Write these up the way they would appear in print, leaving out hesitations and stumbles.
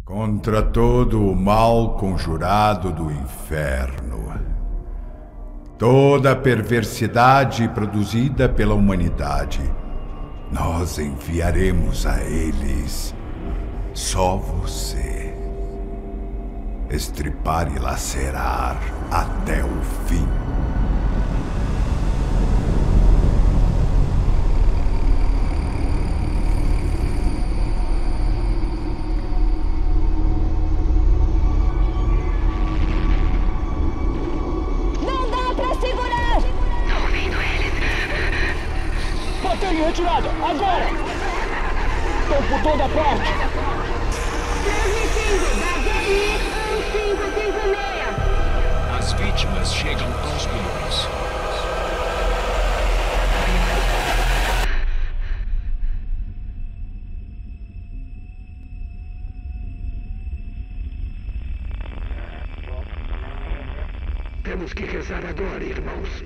Contra todo o mal conjurado do inferno, toda a perversidade produzida pela humanidade, nós enviaremos a eles só você. Estripar e lacerar até o fim. Retirada, agora! Estou por toda parte! Transmitindo da DI 1556. As vítimas chegam aos poucos. Temos que rezar agora, irmãos.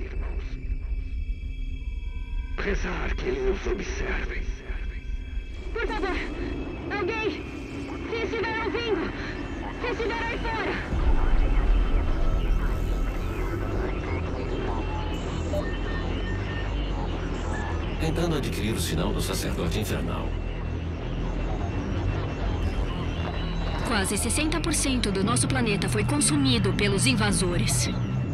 Rezar que eles nos observem. Por favor, alguém, se estiver ouvindo, se estiver aí fora. Tentando adquirir o sinal do sacerdote infernal. Quase 60% do nosso planeta foi consumido pelos invasores.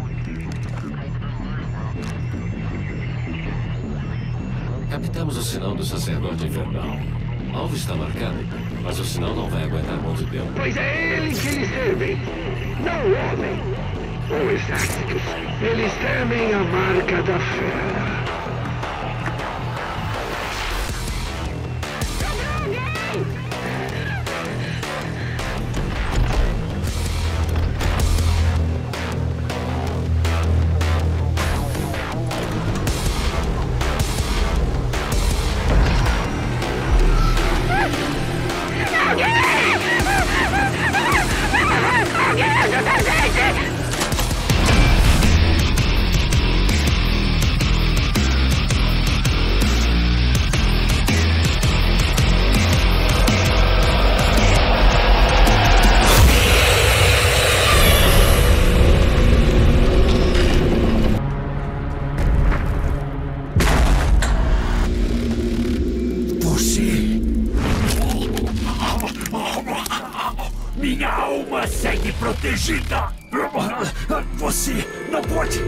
Captamos o sinal do sacerdote infernal. O alvo está marcado, mas o sinal não vai aguentar muito tempo. Pois é ele que eles servem, não o homem. Ou exércitos. Eles temem a marca da fera. Minha alma segue protegida! Você não pode!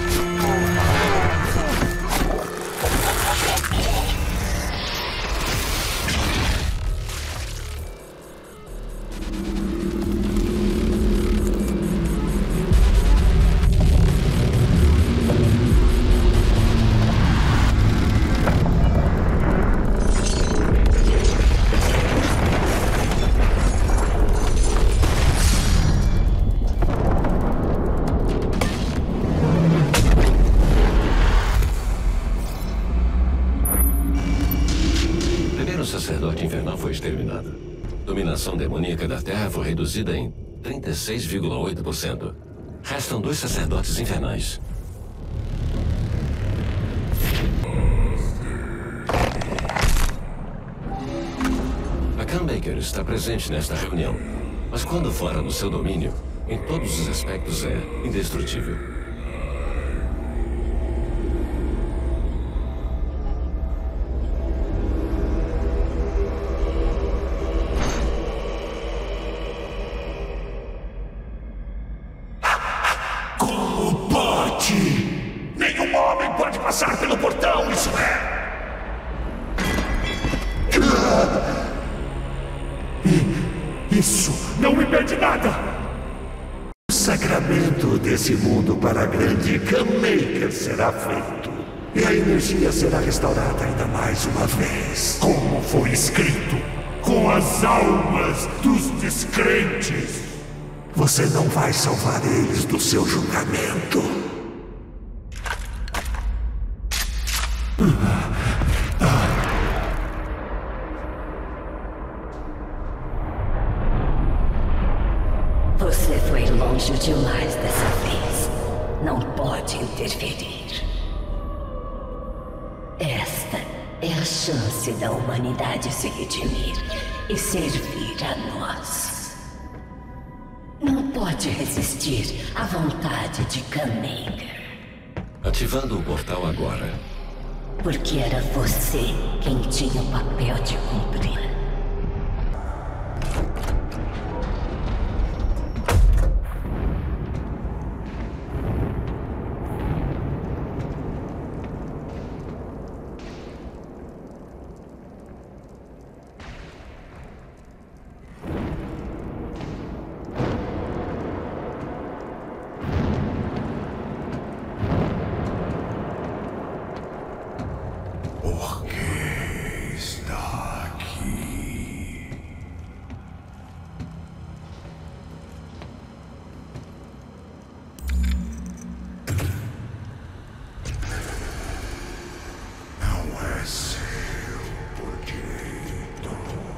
O sacerdote infernal foi exterminado. Dominação demoníaca da Terra foi reduzida em 36,8%. Restam 2 sacerdotes infernais. A Khan Baker está presente nesta reunião, mas quando fora no seu domínio, em todos os aspectos é indestrutível. Nenhum homem pode passar pelo portão, isso é! Isso não impede nada! O sacramento desse mundo para a grande Khan Maker será feito. E a energia será restaurada ainda mais uma vez. Como foi escrito, com as almas dos descrentes. Você não vai salvar eles do seu julgamento. Você foi longe demais dessa vez. Não pode interferir. Esta é a chance da humanidade se redimir e servir a nós. Não pode resistir à vontade de Gunmaker. Ativando o portal agora. Porque era você quem tinha o papel de cumprir. Por que está aqui? Não é seu por direito.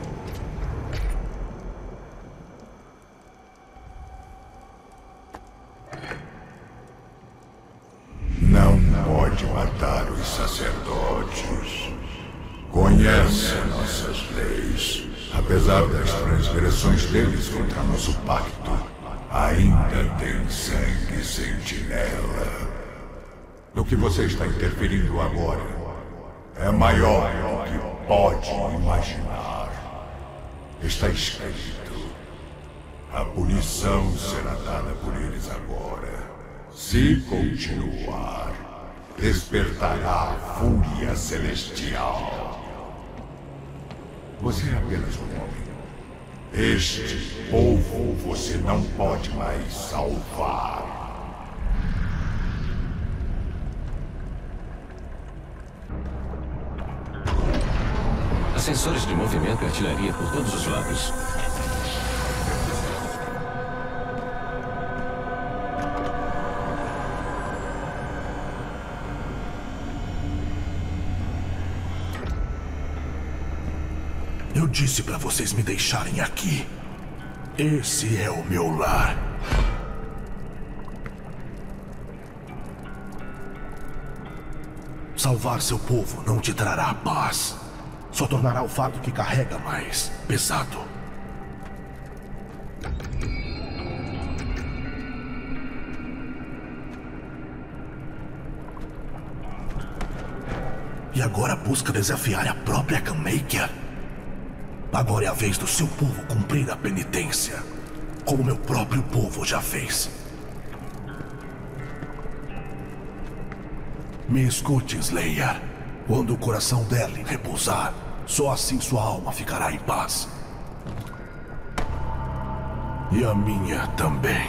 Não pode matar os sacerdotes. Conhece nossas leis. Apesar das transgressões deles contra nosso pacto, ainda tem sangue sentinela. O que você está interferindo agora é maior do que pode imaginar. Está escrito: a punição será dada por eles agora. Se continuar, despertará a fúria celestial. Você é apenas um homem. Este povo você não pode mais salvar. Sensores de movimento e artilharia por todos os lados. Eu disse pra vocês me deixarem aqui. Esse é o meu lar. Salvar seu povo não te trará paz. Só tornará o fardo que carrega mais pesado. E agora busca desafiar a própria Gunmaker? Agora é a vez do seu povo cumprir a penitência, como meu próprio povo já fez. Me escute, Slayer. Quando o coração dela repousar, só assim sua alma ficará em paz. E a minha também.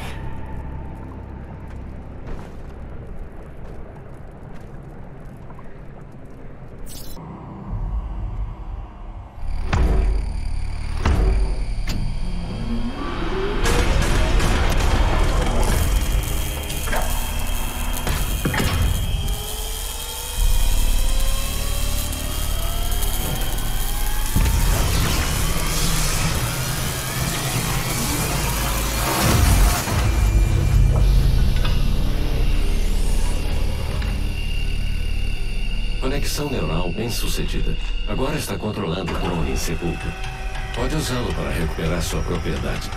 Conexão neural bem sucedida. Agora está controlando o drone em sepulcro. Pode usá-lo para recuperar sua propriedade.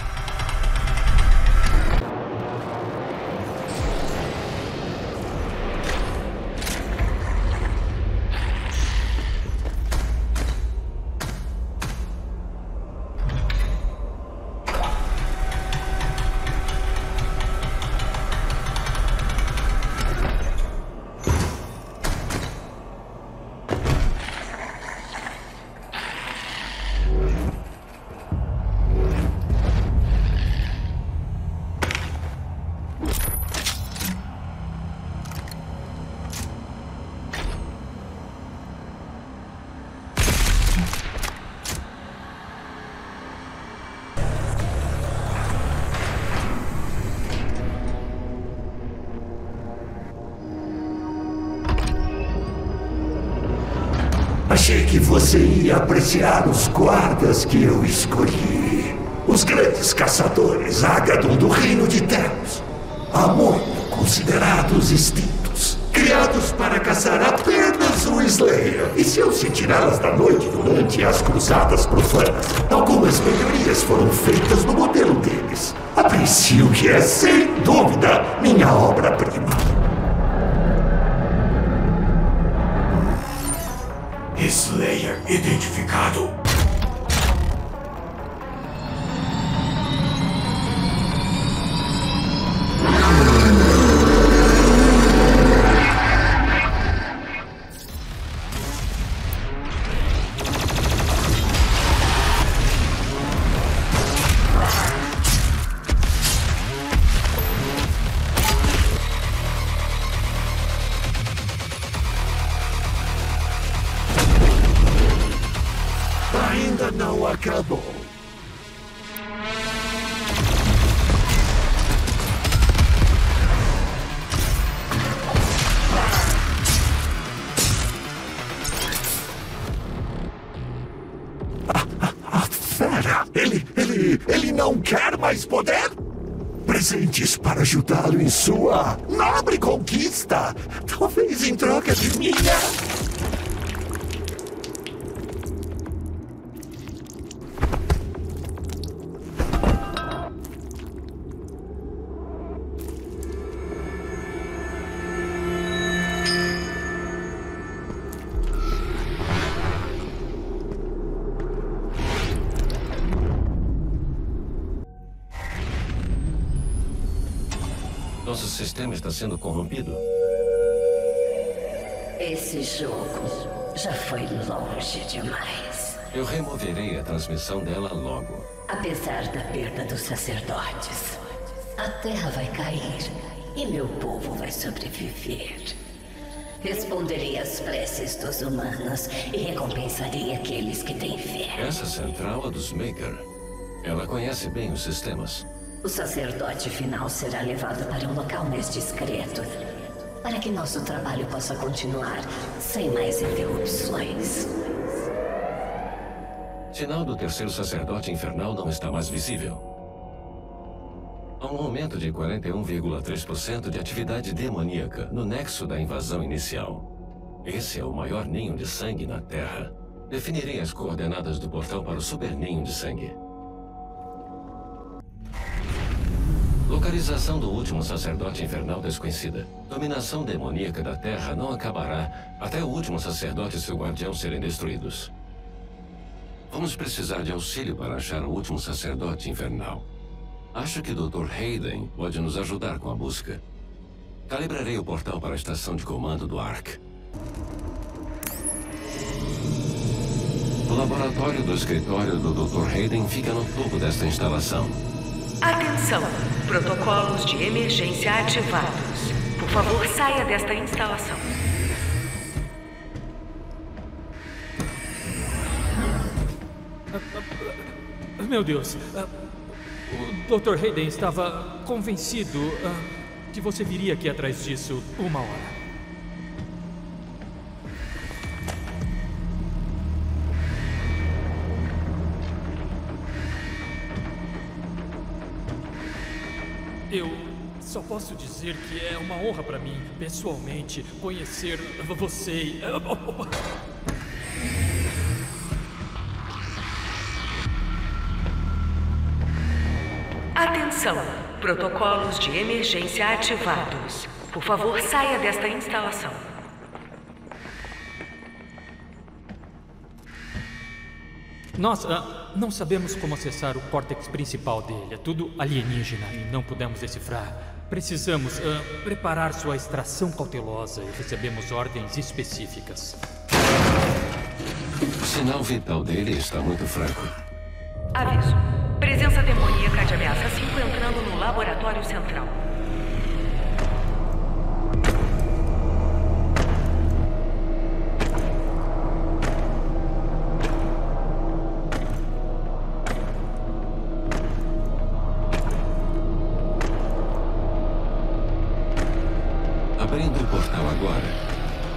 Achei que você ia apreciar os guardas que eu escolhi. Os grandes caçadores Agadon do Reino de Telos. Há muito considerados extintos. criados para caçar apenas o Slayer. E se eu se tirá-las da noite durante as cruzadas profanas? Algumas melhorias foram feitas no modelo deles. Aprecio que é, sem dúvida, minha obra-prima. Slayer identificado. Ainda não acabou. A fera! Ele não quer mais poder? Presentes para ajudá-lo em sua nobre conquista. Talvez em troca de minha... Nosso sistema está sendo corrompido. Esse jogo já foi longe demais. Eu removerei a transmissão dela logo. Apesar da perda dos sacerdotes, a Terra vai cair e meu povo vai sobreviver. Responderei às preces dos humanos e recompensarei aqueles que têm fé. Essa central é dos Maker. Ela conhece bem os sistemas. O sacerdote final será levado para um local mais discreto, para que nosso trabalho possa continuar sem mais interrupções. Sinal do terceiro sacerdote infernal não está mais visível. Há um aumento de 41,3% de atividade demoníaca no nexo da invasão inicial. Esse é o maior ninho de sangue na Terra. Definirei as coordenadas do portal para o super ninho de sangue. Localização do último sacerdote infernal desconhecida. Dominação demoníaca da Terra não acabará até o último sacerdote e seu guardião serem destruídos. Vamos precisar de auxílio para achar o último sacerdote infernal. Acho que o Dr. Hayden pode nos ajudar com a busca. Calibrarei o portal para a estação de comando do ARC. O laboratório do escritório do Dr. Hayden fica no topo desta instalação. Atenção! Protocolos de emergência ativados. Por favor, saia desta instalação. Meu Deus. O Dr. Hayden estava convencido que você viria aqui atrás disso uma hora. Eu só posso dizer que é uma honra para mim, pessoalmente, conhecer você. Atenção! Protocolos de emergência ativados. Por favor, saia desta instalação. Nós não sabemos como acessar o córtex principal dele. É tudo alienígena e não pudemos decifrar. Precisamos preparar sua extração cautelosa e recebemos ordens específicas. O sinal vital dele está muito fraco. Aviso. Presença demoníaca de ameaça 5 entrando no laboratório central. Abrindo o portal agora.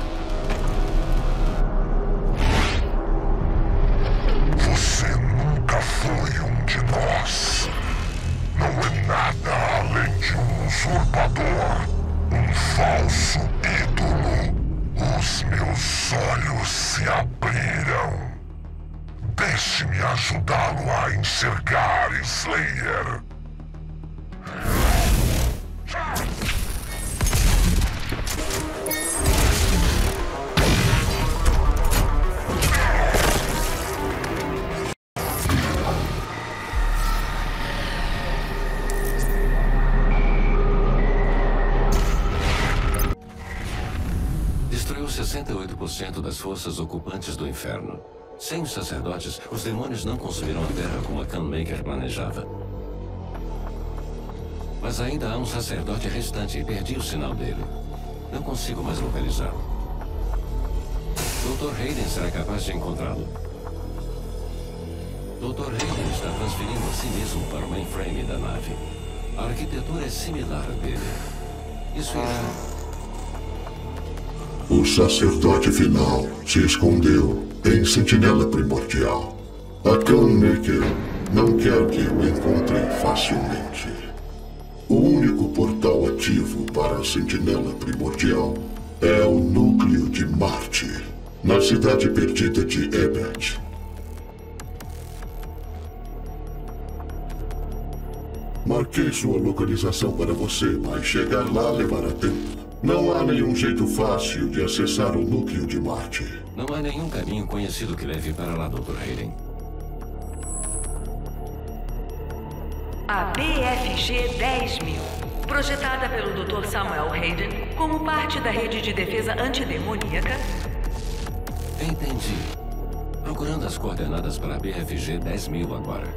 Você nunca foi um de nós. Não é nada além de um usurpador, um falso ídolo. largar, Slayer! Destruiu 68% das forças ocupantes do inferno. Sem os sacerdotes, os demônios não consumirão a Terra como a Gunmaker planejava. Mas ainda há um sacerdote restante e perdi o sinal dele. Não consigo mais localizá-lo. Dr. Hayden será capaz de encontrá-lo. Dr. Hayden está transferindo a si mesmo para o mainframe da nave. A arquitetura é similar à dele. Isso irá... O sacerdote final se escondeu em Sentinela Primordial. A Gunmaker não quer que o encontre facilmente. O único portal ativo para a Sentinela Primordial é o núcleo de Marte, na cidade perdida de Ebert. Marquei sua localização para você, mas chegar lá levará tempo. Não há nenhum jeito fácil de acessar o núcleo de Marte. Não há nenhum caminho conhecido que leve para lá, Dr. Hayden. A BFG 10.000, projetada pelo Dr. Samuel Hayden como parte da rede de defesa antidemoníaca. Entendi. Procurando as coordenadas para a BFG 10.000 agora.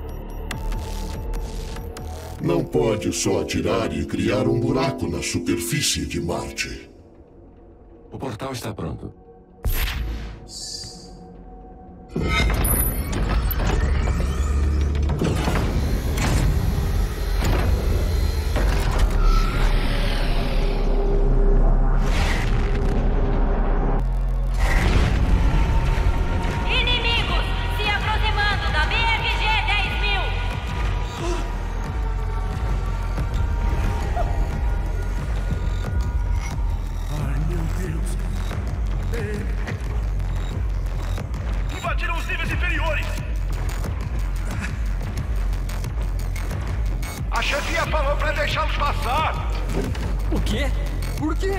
Não pode só atirar e criar um buraco na superfície de Marte. O portal está pronto. Inimigos se aproximando da BFG 10.000. Ai, meu Deus! Invadiram os níveis inferiores! A chefia falou pra deixá-los passar! O quê? Por quê?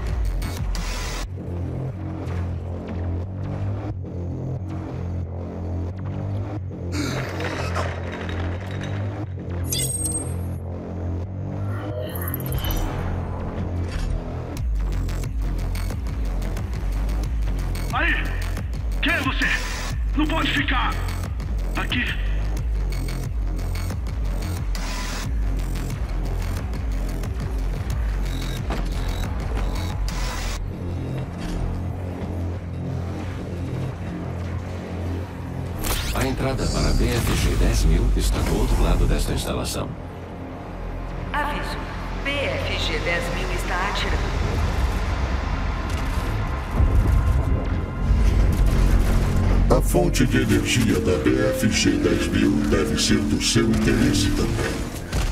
Aí! Quem é você? Não pode ficar aqui. A entrada para a BFG 10.000 está do outro lado desta instalação. Aviso: BFG 10.000 está atirando. A fonte de energia da BFG 10.000 deve ser do seu interesse também.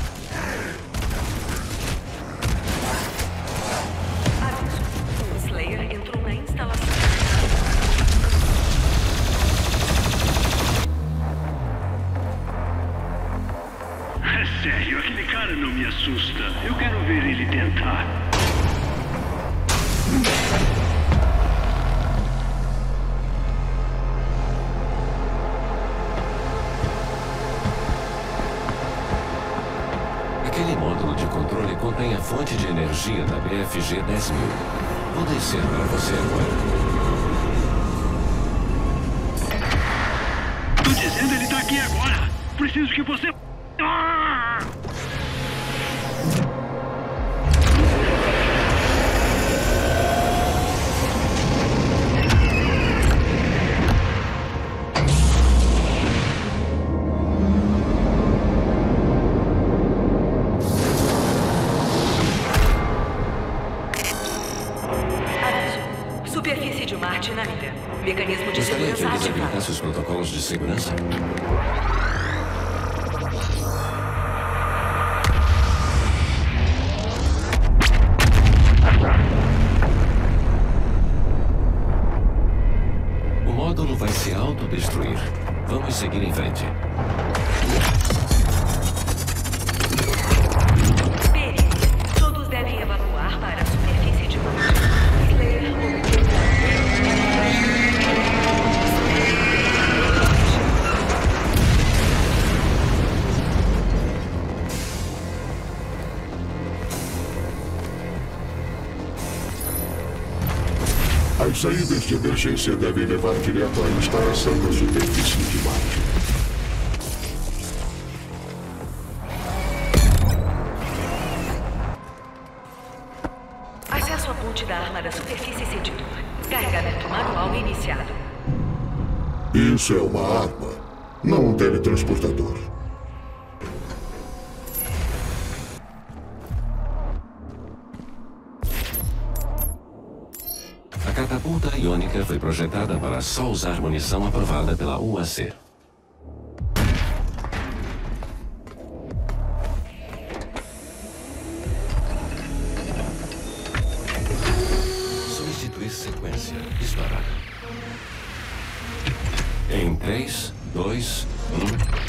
Aviso: o Slayer entrou na instalação. É sério, aquele cara não me assusta. Eu quero ver ele tentar. Aquele módulo de controle contém a fonte de energia da BFG 10.000. Vou descer para você agora. Tô dizendo, ele tá aqui agora. Preciso que você... Ah! Superfície de Marte na mira. Mecanismo de Gostaria que segurança eles ativado. habilitassem os protocolos de segurança? O módulo vai se autodestruir. Vamos seguir em frente. As saídas de emergência devem levar direto à instalação da superfície de Marte. Acesso à ponte da arma da superfície cedido. Carregamento manual iniciado. Isso é uma arma, não um teletransportador. A catapulta iônica foi projetada para só usar munição aprovada pela UAC. Substituir sequência. Disparar. Em 3, 2, 1...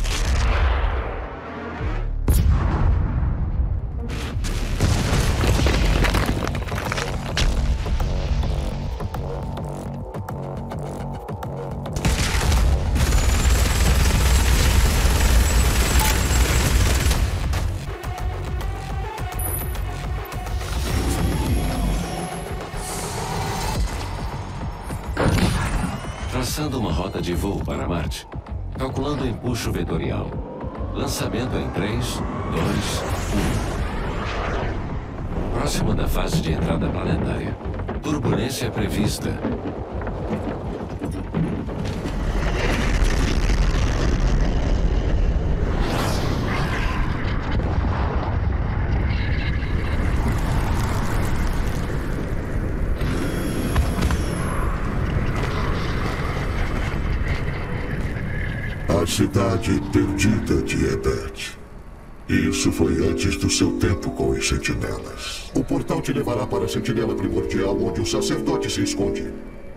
Traçando uma rota de voo para Marte. Calculando o empuxo vetorial. Lançamento em 3, 2, 1. Próximo da fase de entrada planetária. Turbulência prevista. A cidade perdida de Ebert. Isso foi antes do seu tempo com os sentinelas. O portal te levará para a sentinela primordial, onde o sacerdote se esconde.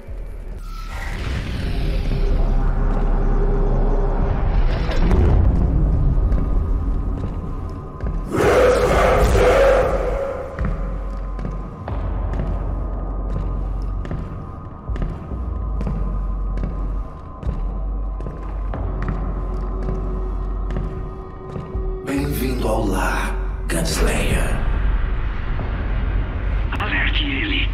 Bem-vindo ao lar, Gunslayer. Alerte ele.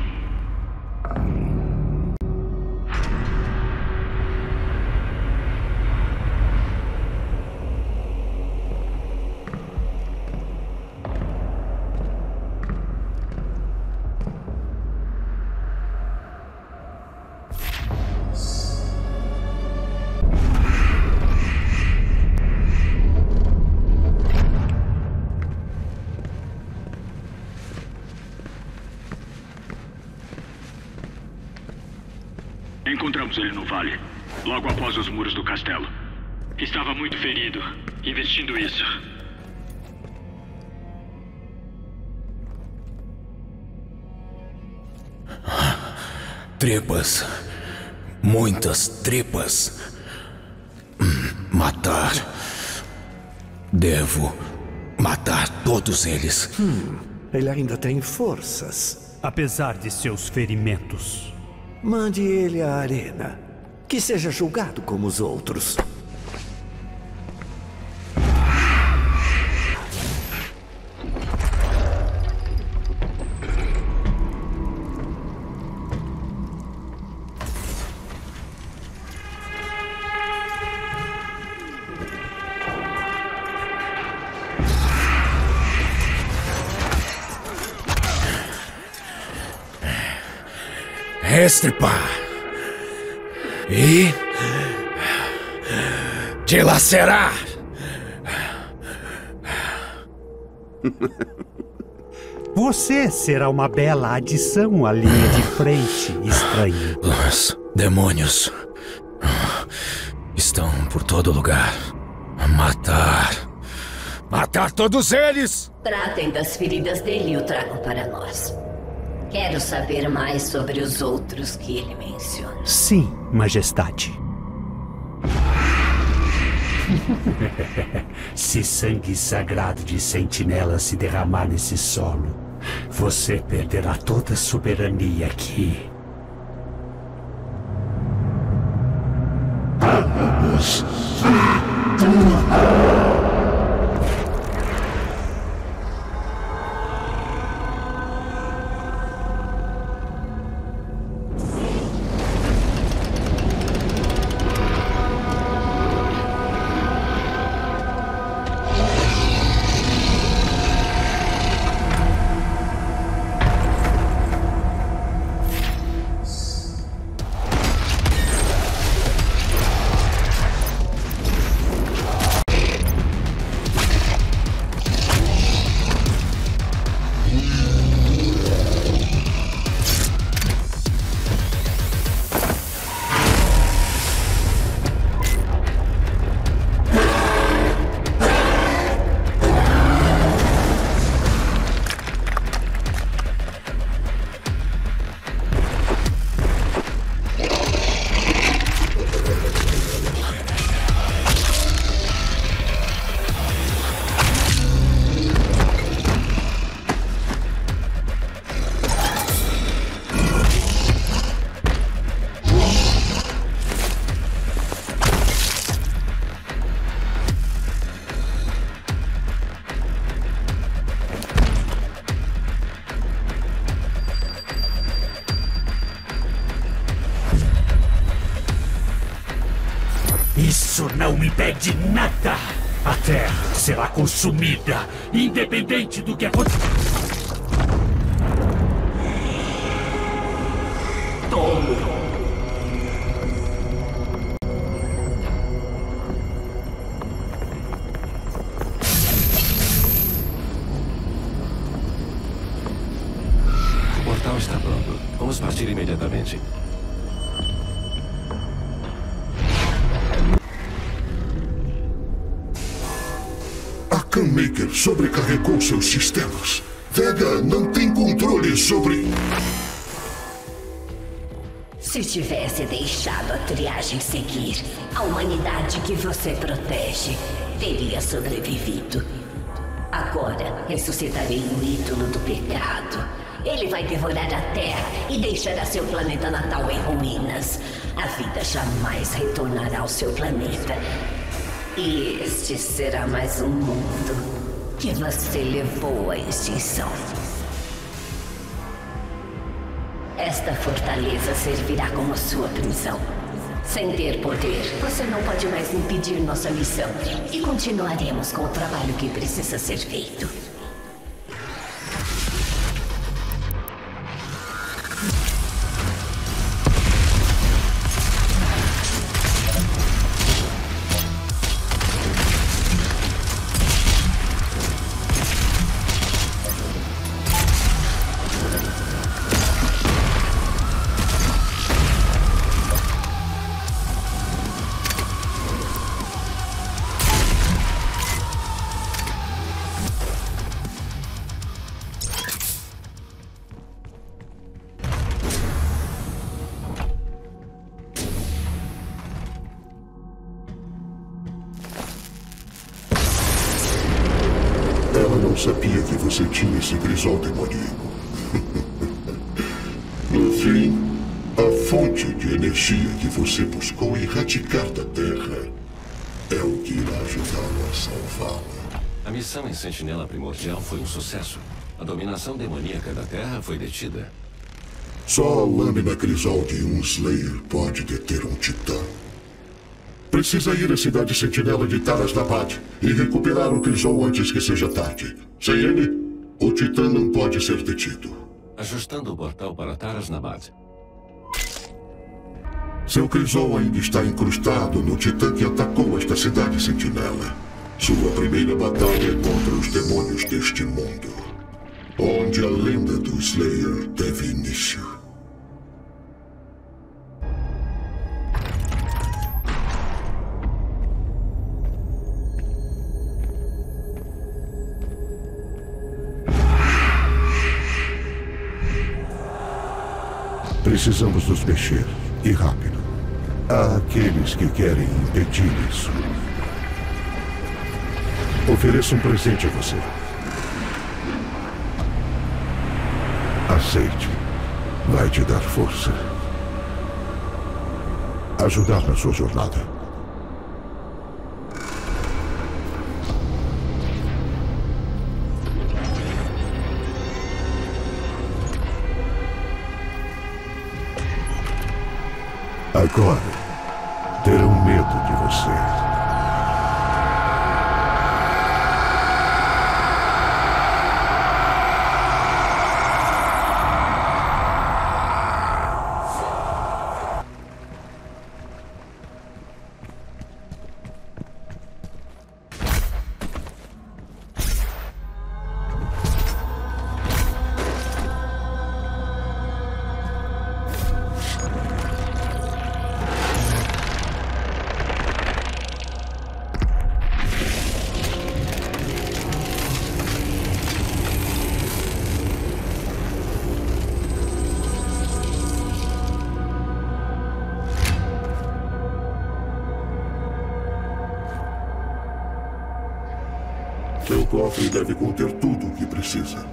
Encontramos ele no vale, logo após os muros do castelo. Estava muito ferido, investindo isso. Tripas. Muitas tripas. Matar. Devo matar todos eles. Ele ainda tem forças. Apesar de seus ferimentos. Mande ele à arena. Que seja julgado como os outros. Estripar. E... dilacerar. Você será uma bela adição à linha de frente, estranho. Os demônios estão por todo lugar. Matar. Matar todos eles! Tratem das feridas dele e o tragam para nós. Quero saber mais sobre os outros que ele menciona. Sim, Majestade. Se sangue sagrado de sentinela se derramar nesse solo, você perderá toda a soberania aqui. Vamos. impede nada. A Terra será consumida, independente do que aconteça. Tolo. O portal está pronto. Vamos partir imediatamente. A Gunmaker sobrecarregou seus sistemas. Vega não tem controle sobre... Se tivesse deixado a triagem seguir, a humanidade que você protege teria sobrevivido. Agora ressuscitarei o ídolo do pecado. Ele vai devorar a Terra e deixará seu planeta natal em ruínas. A vida jamais retornará ao seu planeta. E este será mais um mundo que você levou à extinção. Esta fortaleza servirá como sua prisão. Sem ter poder, você não pode mais impedir nossa missão. E continuaremos com o trabalho que precisa ser feito. Não sabia que você tinha esse crisol demoníaco. No fim, a fonte de energia que você buscou erradicar da Terra é o que irá ajudá-lo a salvá-la. A missão em Sentinela Primordial foi um sucesso. A dominação demoníaca da Terra foi detida. Só a lâmina crisol de um Slayer pode deter um titã. Precisa ir à cidade sentinela de Taras Nabad e recuperar o crisol antes que seja tarde. Sem ele, o titã não pode ser detido. Ajustando o portal para Taras Nabad. Seu crisol ainda está incrustado no titã que atacou esta cidade sentinela. Sua primeira batalha é contra os demônios deste mundo, onde a lenda do Slayer teve início. Precisamos nos mexer, e rápido. Há aqueles que querem impedir isso. Ofereço um presente a você. Aceite. Vai te dar força. Ajudar na sua jornada. Agora, terão medo de você. Seu cofre deve conter tudo o que precisa.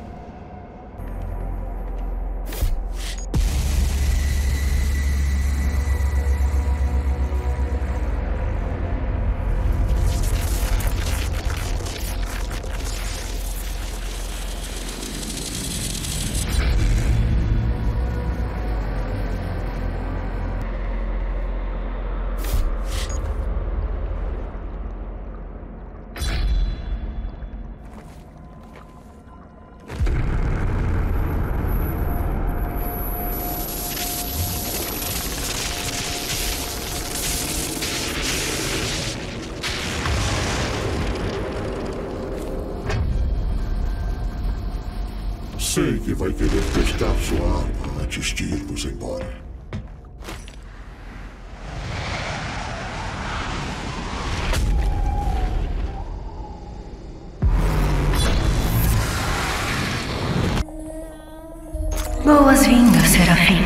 Sei que vai querer testar sua arma antes de irmos embora. Boas-vindas, Serafim.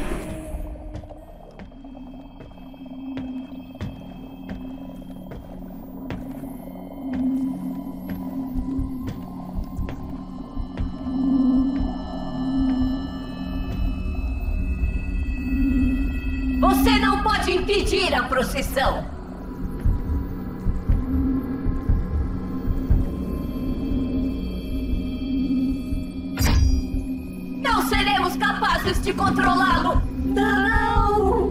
Você não pode impedir a procissão. Não seremos capazes de controlá-lo. Não!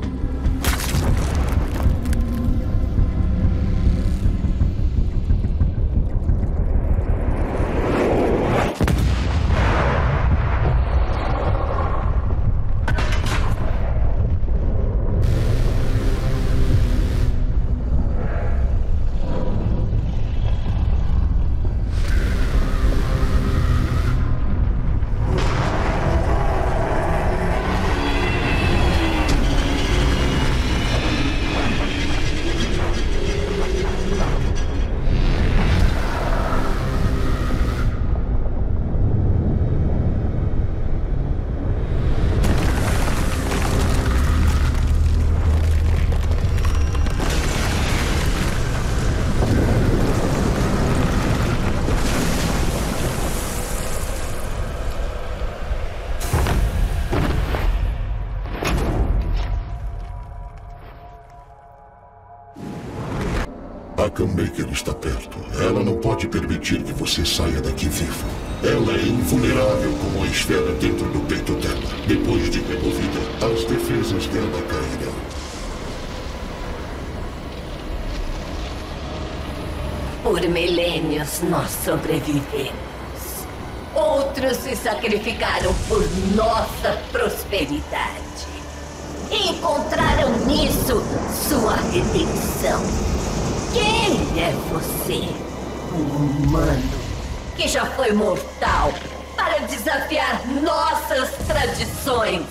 A Gunmaker está perto. Ela não pode permitir que você saia daqui vivo. Ela é invulnerável como a esfera dentro do peito dela. Depois de removida, as defesas dela cairão. Por milênios nós sobrevivemos. Outros se sacrificaram por nossa prosperidade. Encontraram nisso sua redenção. Quem é você? Um humano que já foi mortal para desafiar nossas tradições.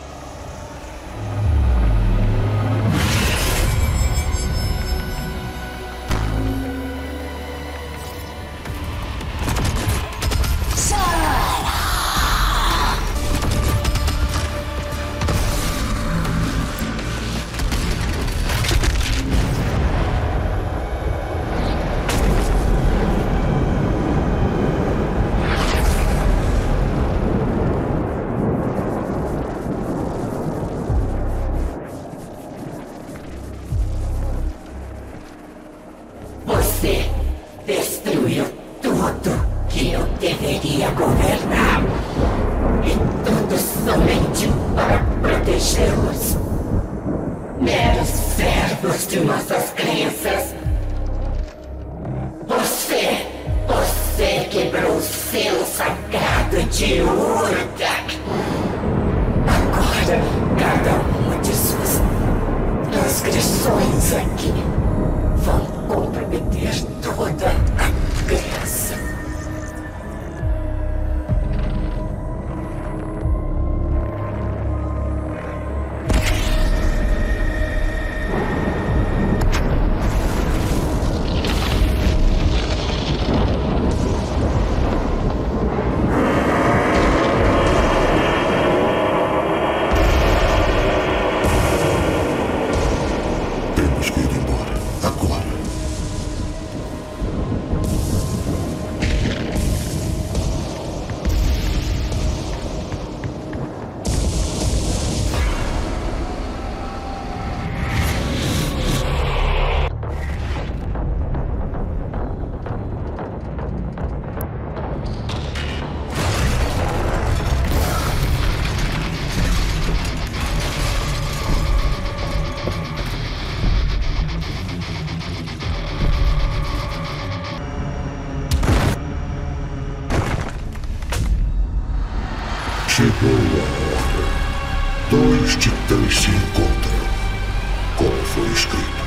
Você destruiu tudo que eu deveria governar. E tudo somente para protegê-los. Meros servos de nossas crenças. Você quebrou o selo sagrado de Urdak. Agora, cada uma de suas transgressões aqui vão comprometer toda a criança. Temos que ir embora. Agora. Chegou a hora. Dois titãs se encontram, como foi escrito.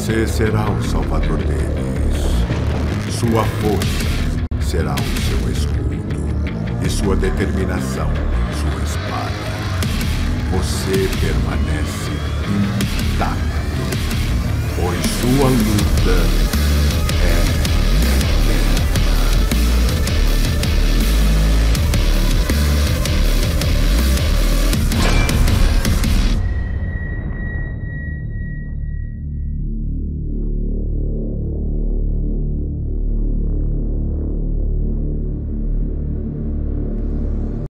Você será o salvador deles. Sua força será o seu escudo. E sua determinação, sua espada. Você permanece intacto, pois sua luta